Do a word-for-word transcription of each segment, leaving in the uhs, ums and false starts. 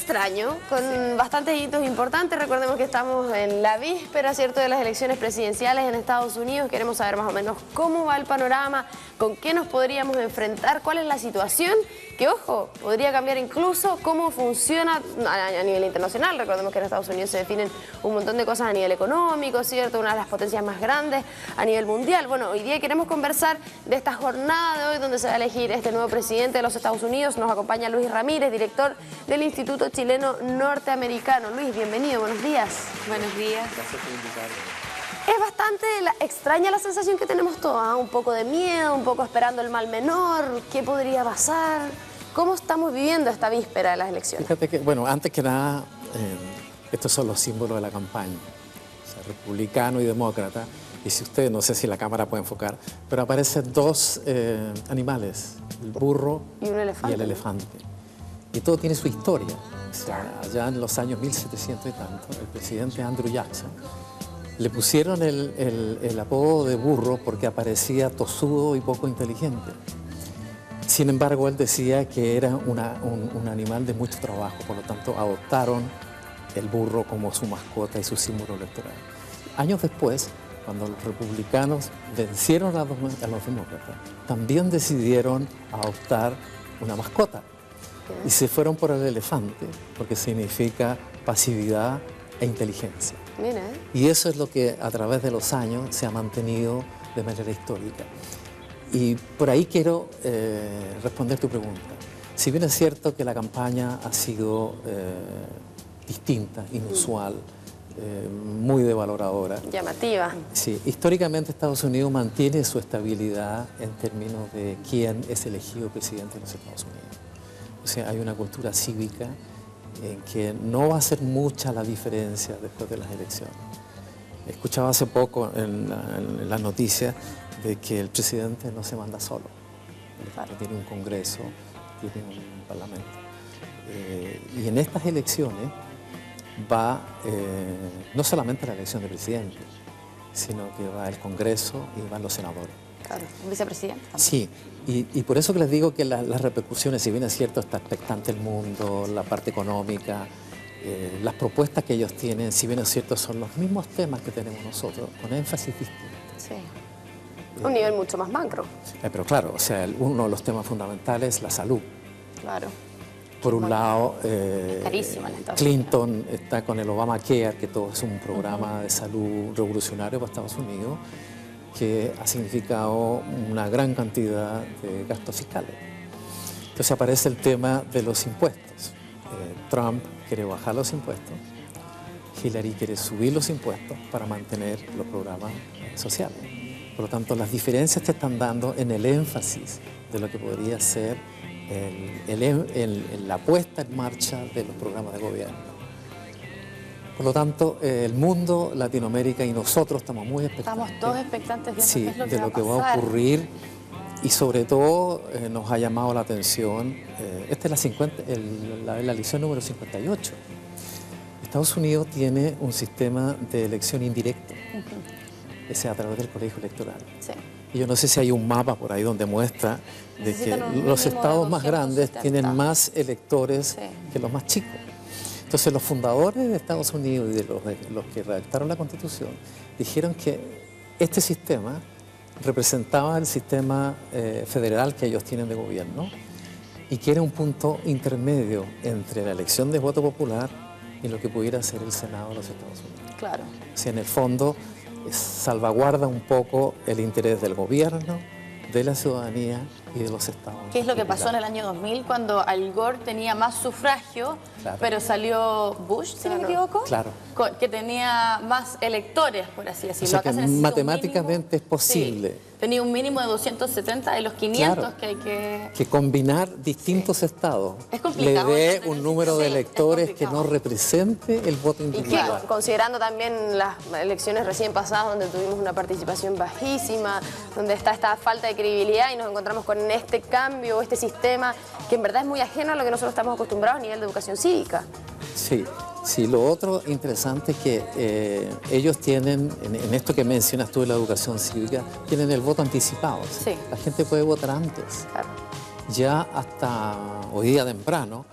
extraño, con bastantes hitos importantes. Recordemos que estamos en la víspera, ¿cierto?, de las elecciones presidenciales en Estados Unidos. Queremos saber más o menos cómo va el panorama, con qué nos podríamos enfrentar, cuál es la situación, que, ojo, podría cambiar incluso cómo funciona a nivel internacional. Recordemos que en Estados Unidos se definen un montón de cosas a nivel económico, ¿cierto?, una de las potencias más grandes a nivel mundial. Bueno, hoy día queremos conversar de esta jornada de hoy, donde se va a elegir este nuevo presidente de los Estados Unidos. Nos acompaña Luis Ramírez, director del Instituto Chileno Norteamericano. Luis, bienvenido, buenos días. Buenos días. Gracias por invitarme. Es bastante la, extraña la sensación que tenemos todos, ¿eh? Un poco de miedo, un poco esperando el mal menor, ¿qué podría pasar? ¿Cómo estamos viviendo esta víspera de las elecciones? Fíjate que, bueno, antes que nada, eh, estos son los símbolos de la campaña, o sea, republicano y demócrata. Y si usted, no sé si la cámara puede enfocar, pero aparecen dos eh, animales, el burro y, un elefante, y el elefante. Y todo tiene su historia. O sea, allá en los años mil setecientos y tanto, el presidente Andrew Jackson le pusieron el, el, el apodo de burro porque aparecía tosudo y poco inteligente. Sin embargo, él decía que era una, un, un animal de mucho trabajo, por lo tanto adoptaron el burro como su mascota y su símbolo electoral. Años después, cuando los republicanos vencieron a los, a los demócratas, también decidieron adoptar una mascota y se fueron por el elefante, porque significa pasividad e inteligencia. Mira. Y eso es lo que a través de los años se ha mantenido de manera histórica. Y por ahí quiero eh, responder tu pregunta. Si bien es cierto que la campaña ha sido eh, distinta, inusual, eh, muy devaloradora. Llamativa. Sí, históricamente Estados Unidos mantiene su estabilidad en términos de quién es elegido presidente de los Estados Unidos. O sea, hay una cultura cívica en que no va a ser mucha la diferencia después de las elecciones. Escuchaba hace poco en la, en la noticia de que el presidente no se manda solo. Claro. Tiene un congreso, tiene un parlamento. Eh, y en estas elecciones va eh, no solamente la elección de presidente, sino que va el congreso y van los senadores. Claro, un vicepresidente también. Sí, y, y por eso que les digo que la, las repercusiones, si bien es cierto, está expectante el mundo, la parte económica, eh, las propuestas que ellos tienen, si bien es cierto, son los mismos temas que tenemos nosotros, con énfasis distinto. Sí. Un nivel mucho más macro. Eh, pero claro, o sea, el, uno de los temas fundamentales es la salud. Claro. Por un bueno, lado, eh, Clinton está con el Obamacare, que todo es un programa de salud revolucionario para Estados Unidos, que ha significado una gran cantidad de gastos fiscales. Entonces aparece el tema de los impuestos. Eh, Trump quiere bajar los impuestos, Hillary quiere subir los impuestos para mantener los programas sociales. Por lo tanto, las diferencias te están dando en el énfasis de lo que podría ser el, el, el, el, la puesta en marcha de los programas de gobierno. Por lo tanto, eh, el mundo, Latinoamérica y nosotros estamos muy expectantes. Estamos todos expectantes viendo sí, qué es lo que de va lo que a va a ocurrir. Y sobre todo eh, nos ha llamado la atención, eh, esta es la, cincuenta, el, la, la elección número cincuenta y ocho. Estados Unidos tiene un sistema de elección indirecto, uh-huh. ese a través del colegio electoral. Sí. Y yo no sé si hay un mapa por ahí donde muestra de que los estados más grandes tienen más electores sí. que los más chicos. Entonces los fundadores de Estados Unidos y de los, de los que redactaron la Constitución dijeron que este sistema representaba el sistema eh, federal que ellos tienen de gobierno y que era un punto intermedio entre la elección de voto popular y lo que pudiera ser el Senado de los Estados Unidos. Claro. O sea, en el fondo salvaguarda un poco el interés del gobierno, de la ciudadanía y de los estados. ¿Qué es lo que pasó en el año dos mil cuando Al Gore tenía más sufragio, claro. pero salió Bush, si claro. no me equivoco? Claro. Que tenía más electores, por así decirlo. O sea, que Acá se matemáticamente es posible. Sí, tenía un mínimo de doscientos setenta de los quinientos claro. que hay que... Que combinar distintos sí. estados es le dé un número sí, de electores que no represente el voto individual. Y que, considerando también las elecciones recién pasadas, donde tuvimos una participación bajísima, donde está esta falta de credibilidad y nos encontramos con este cambio, este sistema, que en verdad es muy ajeno a lo que nosotros estamos acostumbrados a nivel de educación cívica. Sí, sí, lo otro interesante es que eh, ellos tienen, en, en esto que mencionas tú de la educación cívica, tienen el voto anticipado. ¿sí? Sí. La gente puede votar antes. Claro. Ya hasta hoy día temprano,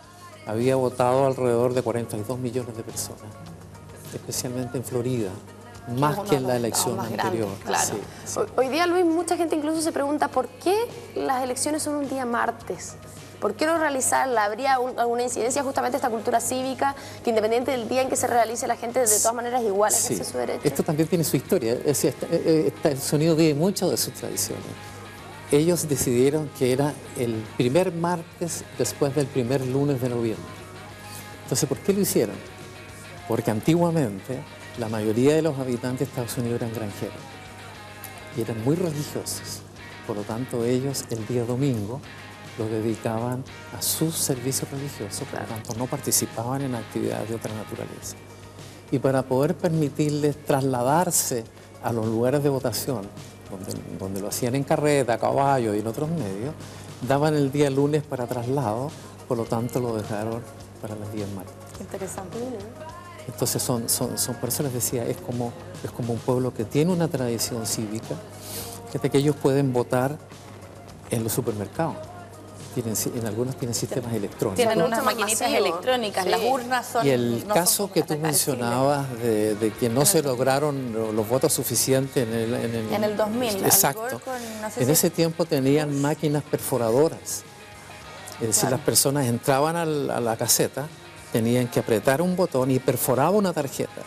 había votado alrededor de cuarenta y dos millones de personas, especialmente en Florida, más que en la elección anterior. Grandes, claro. Sí, sí. Hoy día, Luis, mucha gente incluso se pregunta por qué las elecciones son un día martes. ¿Por qué no realizarla? ¿Habría un, alguna incidencia justamente esta cultura cívica que independiente del día en que se realice la gente de todas maneras igual ejerce sí. su derecho? Esto también tiene su historia. Es decir, Estados Unidos vive mucho de sus tradiciones. Ellos decidieron que era el primer martes después del primer lunes de noviembre. Entonces, ¿por qué lo hicieron? Porque antiguamente la mayoría de los habitantes de Estados Unidos eran granjeros y eran muy religiosos. Por lo tanto, ellos el día domingo lo dedicaban a sus servicios religiosos, por lo tanto no participaban en actividades de otra naturaleza. Y para poder permitirles trasladarse a los lugares de votación, donde, donde lo hacían en carreta, a caballo y en otros medios, daban el día lunes para traslado, por lo tanto lo dejaron para los días martes. Interesante. Entonces son, son, son, por eso les decía, es como, es como un pueblo que tiene una tradición cívica, que, que ellos pueden votar en los supermercados. Tienen, en algunos tienen sistemas electrónicos. Tienen unas maquinitas electrónicas, sí. Las urnas son... Y el no caso que tú mencionabas de, de que no se lograron los votos suficientes en el... En el, en el dos mil. Exacto. Con, no sé en si... ese tiempo tenían máquinas perforadoras. Es decir, claro. Las personas entraban al, a la caseta, tenían que apretar un botón y perforaba una tarjeta.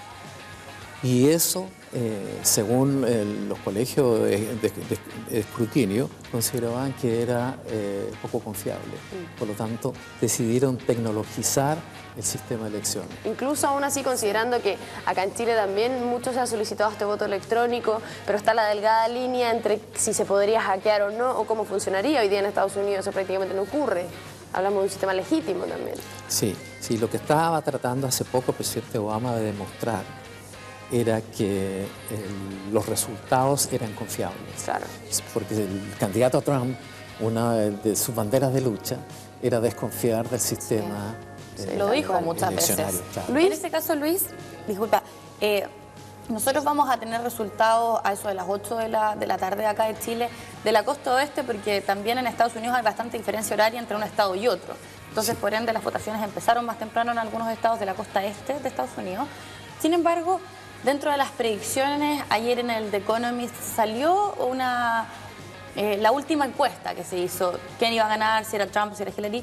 Y eso, eh, según el, los colegios de, de, de escrutinio, consideraban que era eh, poco confiable. Por lo tanto, decidieron tecnologizar el sistema de elecciones. Incluso aún así, considerando que acá en Chile también mucho se ha solicitado este voto electrónico, pero está la delgada línea entre si se podría hackear o no, o cómo funcionaría. Hoy día en Estados Unidos eso prácticamente no ocurre. Hablamos de un sistema legítimo también. Sí, sí, lo que estaba tratando hace poco el presidente Obama de demostrar era que el, los resultados eran confiables. Claro. Porque el candidato Trump, una de sus banderas de lucha, era desconfiar del sistema. Sí. Eh, Lo dijo muchas veces. Claro. Luis, en este caso, Luis, disculpa, eh, nosotros vamos a tener resultados a eso de las ocho de la, de la tarde acá de Chile, de la costa oeste, porque también en Estados Unidos hay bastante diferencia horaria entre un estado y otro. Entonces, sí. Por ende, las votaciones empezaron más temprano en algunos estados de la costa este de Estados Unidos. Sin embargo, dentro de las predicciones, ayer en el The Economist salió una, eh, la última encuesta que se hizo, quién iba a ganar, si era Trump, si era Hillary,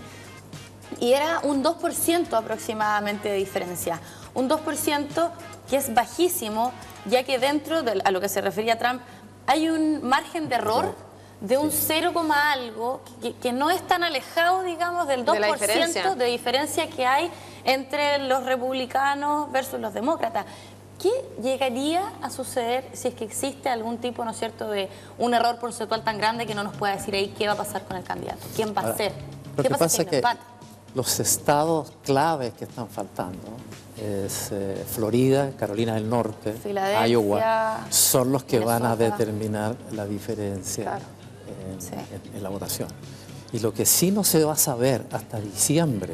y era un dos por ciento aproximadamente de diferencia. Un dos por ciento que es bajísimo, ya que dentro de a lo que se refería Trump hay un margen de error de un cero, algo, que, que no es tan alejado, digamos, del dos por ciento de diferencia. de diferencia que hay entre los republicanos versus los demócratas. ¿Qué llegaría a suceder si es que existe algún tipo, ¿no es cierto?, de un error porcentual tan grande que no nos pueda decir ahí qué va a pasar con el candidato? ¿Quién va a ser? ¿Qué pasa si que los estados claves que están faltando es eh, Florida, Carolina del Norte, Iowa, son los que Minnesota. Van a determinar la diferencia claro. en, sí. en, en la votación. Y lo que sí no se va a saber hasta diciembre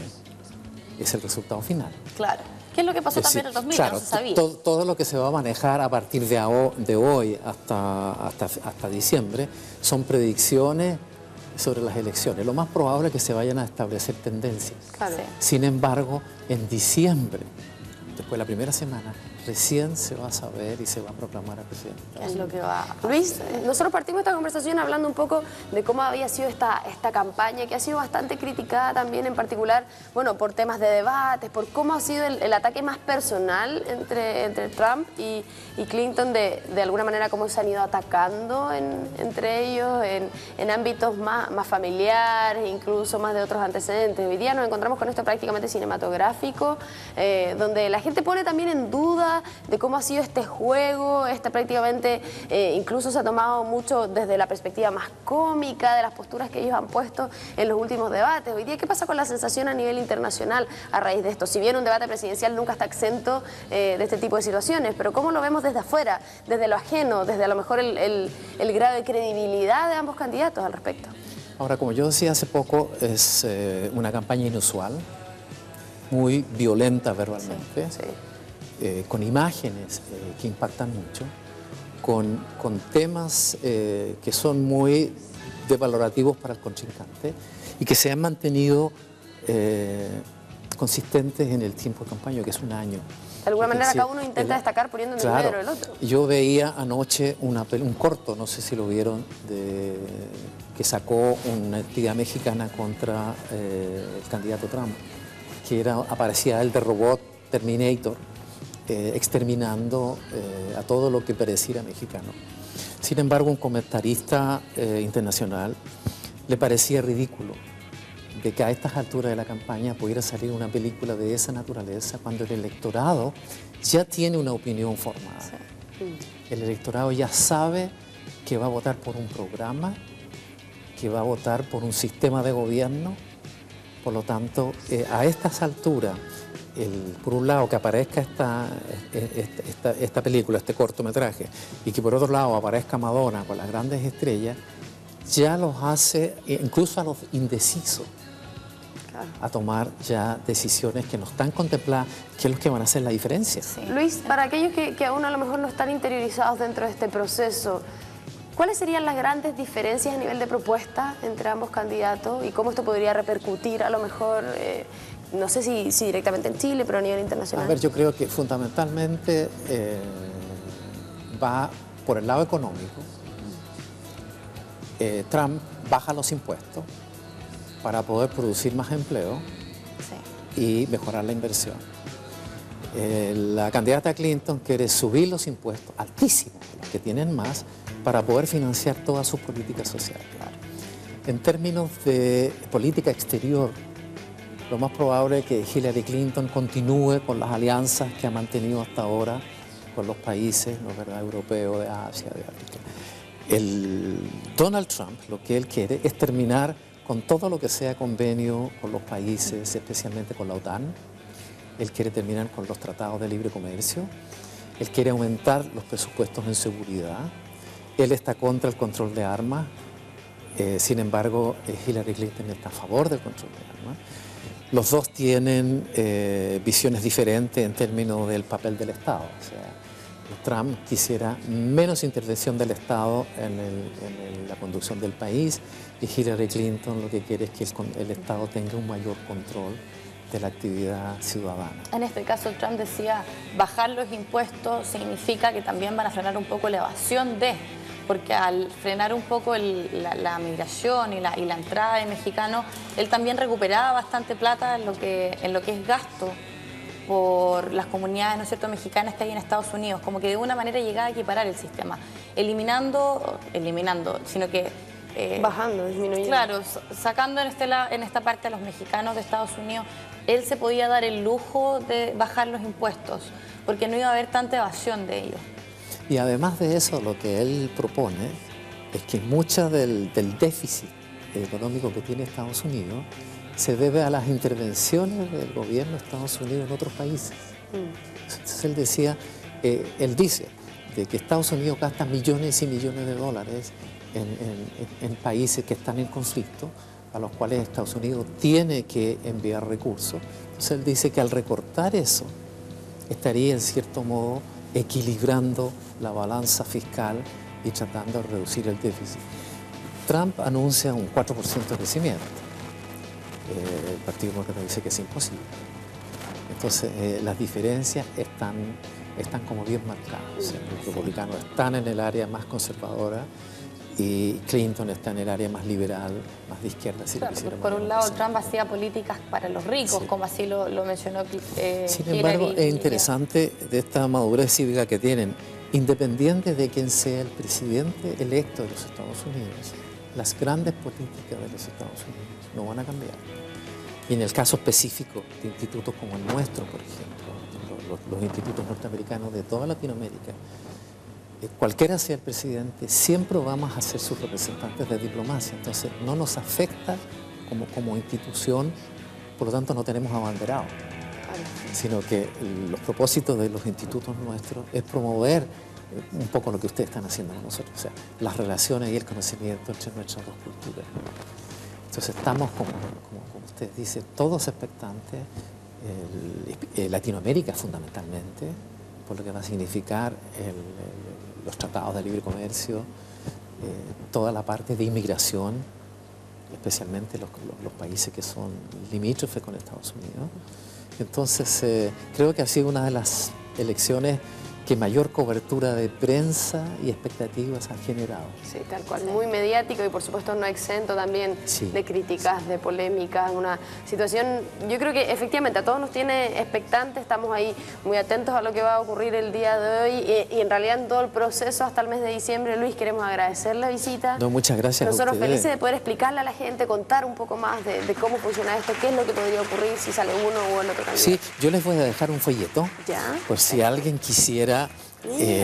es el resultado final. Claro. ¿Qué es lo que pasó es también en el dos mil? Claro, no se sabía. Todo, todo lo que se va a manejar a partir de, a, de hoy hasta, hasta, hasta diciembre son predicciones sobre las elecciones. Lo más probable es que se vayan a establecer tendencias. Claro. Sin embargo, en diciembre, después de la primera semana, recién se va a saber y se va a proclamar al presidente. ¿Qué es lo que va a Luis, nosotros partimos esta conversación hablando un poco de cómo había sido esta, esta campaña, que ha sido bastante criticada también en particular, bueno, por temas de debates, por cómo ha sido el, el ataque más personal entre, entre Trump y, y Clinton, de, de alguna manera cómo se han ido atacando en, entre ellos en, en ámbitos más, más familiares, incluso más de otros antecedentes. Hoy día nos encontramos con esto prácticamente cinematográfico, eh, donde la gente pone también en duda de cómo ha sido este juego, este prácticamente, eh, incluso se ha tomado mucho desde la perspectiva más cómica de las posturas que ellos han puesto en los últimos debates. Hoy día, ¿qué pasa con la sensación a nivel internacional a raíz de esto? Si bien un debate presidencial nunca está exento eh, de este tipo de situaciones, pero ¿cómo lo vemos desde afuera, desde lo ajeno, desde a lo mejor el, el, el grado de credibilidad de ambos candidatos al respecto? Ahora, como yo decía hace poco, es eh, una campaña inusual, muy violenta verbalmente. Sí, sí. Eh, con imágenes eh, que impactan mucho, con, con temas eh, que son muy devalorativos para el contrincante y que se han mantenido eh, consistentes en el tiempo de campaña, que es un año. De alguna Porque manera sí, cada uno intenta el, destacar poniendo en el claro, primero el otro. Yo veía anoche una, un corto, no sé si lo vieron, de, que sacó una entidad mexicana contra eh, el candidato Trump, que era, aparecía él de robot Terminator, eh, exterminando eh, a todo lo que pareciera mexicano. Sin embargo, un comentarista eh, internacional le parecía ridículo de que a estas alturas de la campaña pudiera salir una película de esa naturaleza cuando el electorado ya tiene una opinión formada. Sí. El electorado ya sabe que va a votar por un programa, que va a votar por un sistema de gobierno. Por lo tanto, eh, a estas alturas, el, por un lado que aparezca esta, esta, esta, esta película, este cortometraje, y que por otro lado aparezca Madonna con las grandes estrellas, ya los hace, incluso a los indecisos, a tomar ya decisiones que no están contempladas, que es lo que van a hacer la diferencia. Sí. Luis, para aquellos que, que aún a lo mejor no están interiorizados dentro de este proceso, ¿cuáles serían las grandes diferencias a nivel de propuesta entre ambos candidatos y cómo esto podría repercutir a lo mejor, eh, no sé si, si directamente en Chile, pero a nivel internacional? A ver, yo creo que fundamentalmente eh, va por el lado económico. Eh, Trump baja los impuestos para poder producir más empleo, sí, y mejorar la inversión. Eh, la candidata Clinton quiere subir los impuestos altísimos, los que tienen más, para poder financiar todas sus políticas sociales. Claro. En términos de política exterior, lo más probable es que Hillary Clinton continúe con las alianzas que ha mantenido hasta ahora con los países, ¿no, verdad?, europeos, de Asia, de África. El Donald Trump, lo que él quiere es terminar con todo lo que sea convenio con los países, especialmente con la OTAN. Él quiere terminar con los tratados de libre comercio. Él quiere aumentar los presupuestos en seguridad. Él está contra el control de armas. Eh, sin embargo, eh, Hillary Clinton está a favor del control de armas. Los dos tienen eh, visiones diferentes en términos del papel del Estado. O sea, Trump quisiera menos intervención del Estado en, el, en el, la conducción del país, y Hillary Clinton lo que quiere es que el, el Estado tenga un mayor control de la actividad ciudadana. En este caso, Trump decía, bajar los impuestos significa que también van a frenar un poco la evasión de, porque al frenar un poco el, la, la migración y la, y la entrada de mexicanos, él también recuperaba bastante plata en lo que, en lo que es gasto por las comunidades, ¿no es cierto?, mexicanas que hay en Estados Unidos, como que de una manera llegaba a equiparar el sistema, eliminando, eliminando, sino que... Eh, Bajando, disminuyendo. Claro, sacando en, este, en esta parte a los mexicanos de Estados Unidos, él se podía dar el lujo de bajar los impuestos, porque no iba a haber tanta evasión de ellos. Y además de eso, lo que él propone es que mucha del, del déficit económico que tiene Estados Unidos se debe a las intervenciones del gobierno de Estados Unidos en otros países. Mm. Entonces él decía, eh, él dice de que Estados Unidos gasta millones y millones de dólares en, en, en países que están en conflicto, a los cuales Estados Unidos tiene que enviar recursos. Entonces él dice que al recortar eso, estaría en cierto modo equilibrando la balanza fiscal y tratando de reducir el déficit. Trump anuncia un cuatro por ciento de crecimiento. Eh, el Partido Demócrata dice que es imposible. Entonces, eh, las diferencias están, están como bien marcadas. O sea, los republicanos están en el área más conservadora y Clinton está en el área más liberal, más de izquierda. Si claro, lo por un lado, Trump hacía políticas para los ricos, sí, como así lo, lo mencionó eh, Sin embargo, Hillary, es interesante de esta madurez cívica que tienen, independiente de quién sea el presidente electo de los Estados Unidos, las grandes políticas de los Estados Unidos no van a cambiar. Y en el caso específico de institutos como el nuestro, por ejemplo, los, los institutos norteamericanos de toda Latinoamérica, eh, cualquiera sea el presidente, siempre vamos a ser sus representantes de diplomacia. Entonces, no nos afecta como, como institución, por lo tanto no tenemos abanderado, sino que los propósitos de los institutos nuestros es promover un poco lo que ustedes están haciendo con nosotros, o sea, las relaciones y el conocimiento entre nuestras dos culturas. Entonces estamos, como, como, como usted dice, todos expectantes, el, el Latinoamérica fundamentalmente, por lo que va a significar el, el, los tratados de libre comercio, eh, toda la parte de inmigración, especialmente los, los, los países que son limítrofes con Estados Unidos, Entonces, eh, creo que ha sido una de las elecciones que mayor cobertura de prensa y expectativas han generado. Sí, tal cual, muy mediático y por supuesto no exento también sí. de críticas, de polémicas, una situación, yo creo que efectivamente a todos nos tiene expectantes, estamos ahí muy atentos a lo que va a ocurrir el día de hoy y, y en realidad en todo el proceso hasta el mes de diciembre. Luis, queremos agradecer la visita. No, muchas gracias Nosotros a ustedes. felices de poder explicarle a la gente, contar un poco más de, de cómo funciona esto, qué es lo que podría ocurrir si sale uno o el otro candidato. Sí, yo les voy a dejar un folleto, ¿Ya? por si alguien quisiera Eh,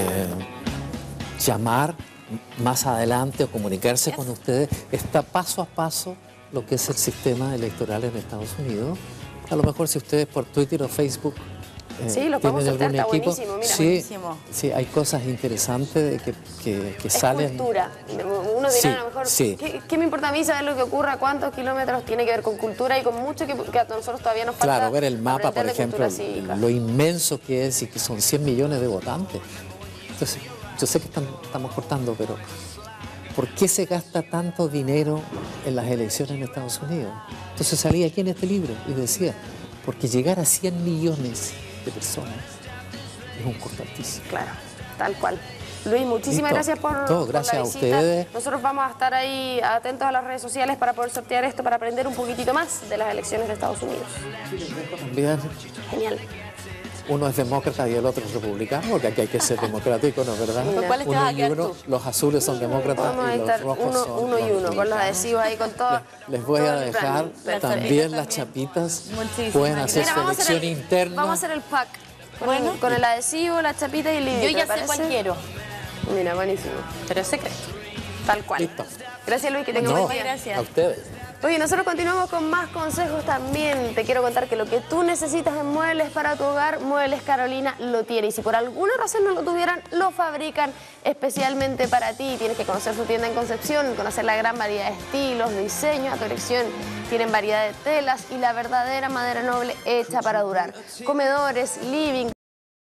llamar más adelante o comunicarse con ustedes. Está paso a paso lo que es el sistema electoral en Estados Unidos. A lo mejor si ustedes por Twitter o Facebook eh, sí, lo tienen algún está equipo, buenísimo, mira, sí, buenísimo. sí, hay cosas interesantes de que, que, que es salen. Cultura. Uno dirá sí, a lo mejor, sí. ¿qué, ¿qué me importa a mí saber lo que ocurra? ¿Cuántos kilómetros? Tiene que ver con cultura y con mucho que, que a nosotros todavía nos falta. Claro, ver el mapa, por ejemplo, lo inmenso que es y que son cien millones de votantes. Entonces, yo sé que están, estamos cortando, pero ¿por qué se gasta tanto dinero en las elecciones en Estados Unidos? Entonces salí aquí en este libro y decía, porque llegar a cien millones de personas es un costo altísimo. Claro, tal cual. Luis, muchísimas Listo. gracias por, Todo, por gracias la a visita. ustedes. Nosotros vamos a estar ahí atentos a las redes sociales para poder sortear esto, para aprender un poquitito más de las elecciones de Estados Unidos. También. Genial. Uno es demócrata y el otro es republicano, porque aquí hay que ser democrático, ¿no es verdad? ¿Cuál es uno y uno, los azules son demócratas Vamos a y los estar rojos uno, son uno y uno, con los adhesivos ahí, con todo. Les, les voy todo a el dejar plan. también las chapitas. Muchísimas Pueden hacer Mira, su vamos a hacer elección el- interna. Vamos a hacer el pack. Con, Bueno. el, con el adhesivo, la chapita y el librito. Yo ya ¿te sé parece? cuál quiero, Mira, buenísimo. pero es secreto. Tal cual. Listo. Gracias, Luis, que tengas No, buen día. Gracias. a ustedes. Oye, nosotros continuamos con más consejos también. Te quiero contar que lo que tú necesitas en muebles para tu hogar, Muebles Carolina lo tiene. Y si por alguna razón no lo tuvieran, lo fabrican especialmente para ti. Tienes que conocer su tienda en Concepción, conocer la gran variedad de estilos, diseños, a tu elección. Tienen variedad de telas y la verdadera madera noble hecha para durar. Comedores, living.